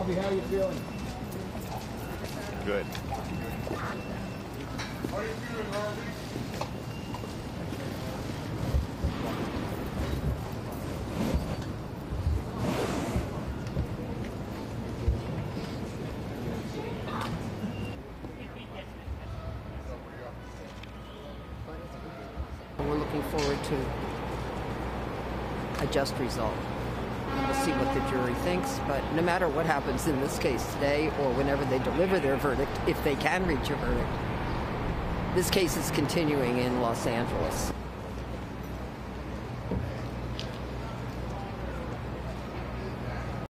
Harvey, how are you feeling? Good. How are you feeling, Harvey? We're looking forward to a just result. We'll see what the jury thinks, but no matter what happens in this case today or whenever they deliver their verdict, if they can reach a verdict, this case is continuing in Los Angeles.